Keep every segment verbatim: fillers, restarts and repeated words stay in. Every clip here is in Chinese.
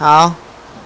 好，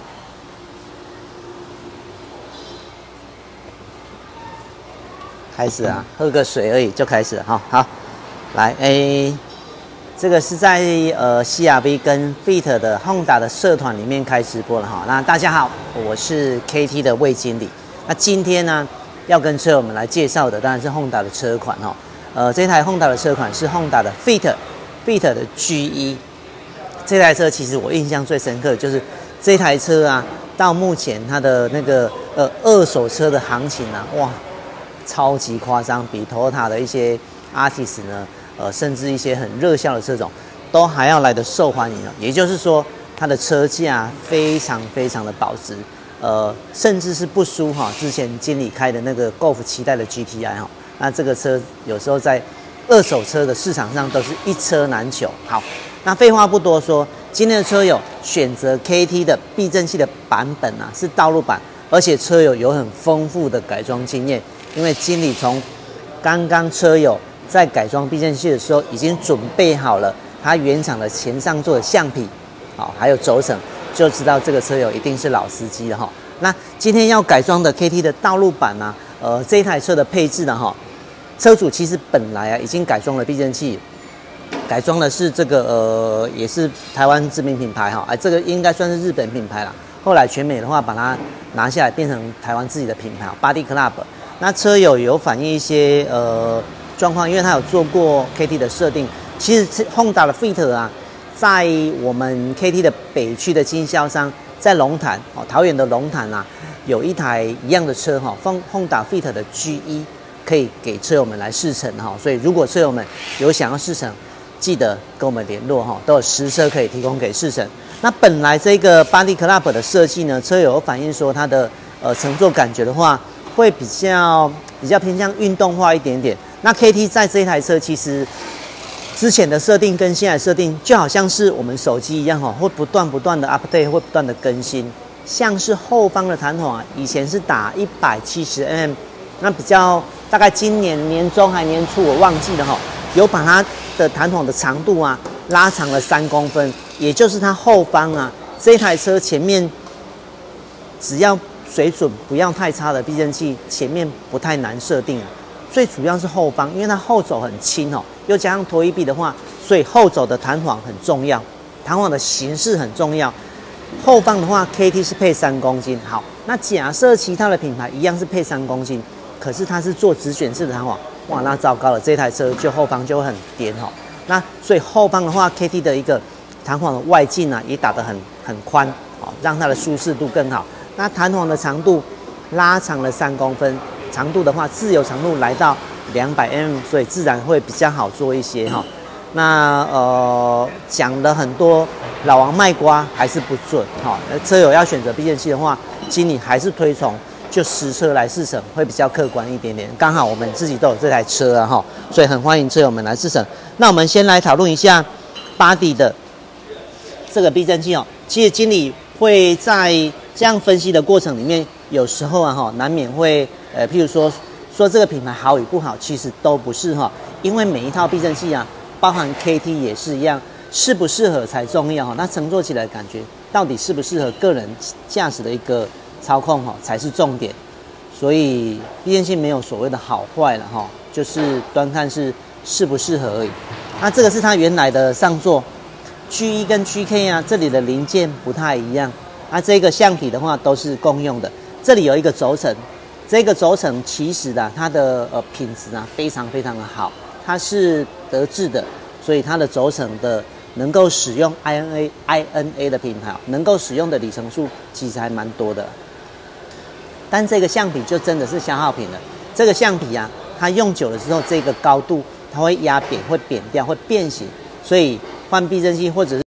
开始啊，喝个水而已就开始了哈。好，来，哎，这个是在呃 C R V 跟 Fit 的 Honda 的社团里面开直播了哈。那大家好，我是 K T 的魏经理。那今天呢，要跟车友们来介绍的当然是 Honda 的车款哈。呃，这台 Honda 的车款是 Honda 的 Fit Fit 的 G 一。这台车其实我印象最深刻的就是这台车啊，到目前它的那个呃二手车的行情啊，哇，超级夸张，比 Toyota 的一些 Artis 呢，呃，甚至一些很热销的车种，都还要来的受欢迎哦。也就是说，它的车价非常非常的保值，呃，甚至是不输哈、哦、之前经理开的那个 Golf 七代的 G T I 哈、哦。那这个车有时候在二手车的市场上都是一车难求。好，那废话不多说，今天的车友选择 K T 的避震器的版本啊，是道路版，而且车友有很丰富的改装经验，因为经理从刚刚车友在改装避震器的时候，已经准备好了它原厂的前上座的橡皮，好，还有轴承，就知道这个车友一定是老司机了哈。那今天要改装的 K T 的道路版呢、啊，呃，这一台车的配置呢，哈，车主其实本来啊已经改装了避震器。改装的是这个呃，也是台湾知名品牌哈，哎，这个应该算是日本品牌啦。后来全美的话，把它拿下来变成台湾自己的品牌 Body Club。那车友有反映一些呃状况，因为他有做过 K T 的设定。其实 Honda 的 Fit 啊，在我们 K T 的北区的经销商，在龙潭哦，桃园的龙潭啊，有一台一样的车哈，放 Honda Fit 的 G 一，可以给车友们来试乘哈。所以如果车友们有想要试乘，记得跟我们联络哈，都有实车可以提供给试乘。那本来这个 Body Club 的设计呢，车友有反映说它的呃乘坐感觉的话，会比较比较偏向运动化一点点。那 K T 在这一台车其实之前的设定跟现在的设定就好像是我们手机一样哈，会不断不断的 update， 会不断的更新。像是后方的弹簧啊，以前是打一百七十 millimeter， 那比较大概今年年中还年初我忘记了哈，有把它的弹簧的长度啊拉长了三公分，也就是它后方啊这一台车前面只要水准不要太差的避震器，前面不太难设定。最主要是后方，因为它后轴很轻哦，又加上拖曳臂的话，所以后轴的弹簧很重要，弹簧的形式很重要。后方的话 ，K T 是配三公斤。好，那假设其他的品牌一样是配三公斤，可是它是做直卷式的弹簧。哇，那糟糕了，这台车就后方就会很颠哈。那所以后方的话 ，K T 的一个弹簧的外径啊，也打得很很宽哦，让它的舒适度更好。那弹簧的长度拉长了三公分，长度的话自由长度来到两百 millimeter， 所以自然会比较好做一些哈。那呃讲了很多，老王卖瓜还是不准哈。车友要选择避震器的话，经理还是推崇。就实车来试乘会比较客观一点点，刚好我们自己都有这台车啊哈，所以很欢迎车友们来试乘。那我们先来讨论一下 Body 的这个避震器哦。其实经理会在这样分析的过程里面，有时候啊哈，难免会呃，譬如说说这个品牌好与不好，其实都不是哈，因为每一套避震器啊，包含 K T 也是一样，适不适合才重要哈。那乘坐起来的感觉到底适不适合个人驾驶的一个操控哈才是重点，所以避震器没有所谓的好坏了哈，就是端看是适不适合而已。那这个是它原来的上座 G 一跟 G K 啊，这里的零件不太一样。那这个橡皮的话都是共用的，这里有一个轴承，这个轴承其实啊它的呃品质啊非常非常的好，它是德制的，所以它的轴承的能够使用 I N A I N A 的品牌，能够使用的里程数其实还蛮多的。但这个橡皮就真的是消耗品了。这个橡皮啊，它用久了之后，这个高度它会压扁，会扁掉，会变形。所以换避震器或者是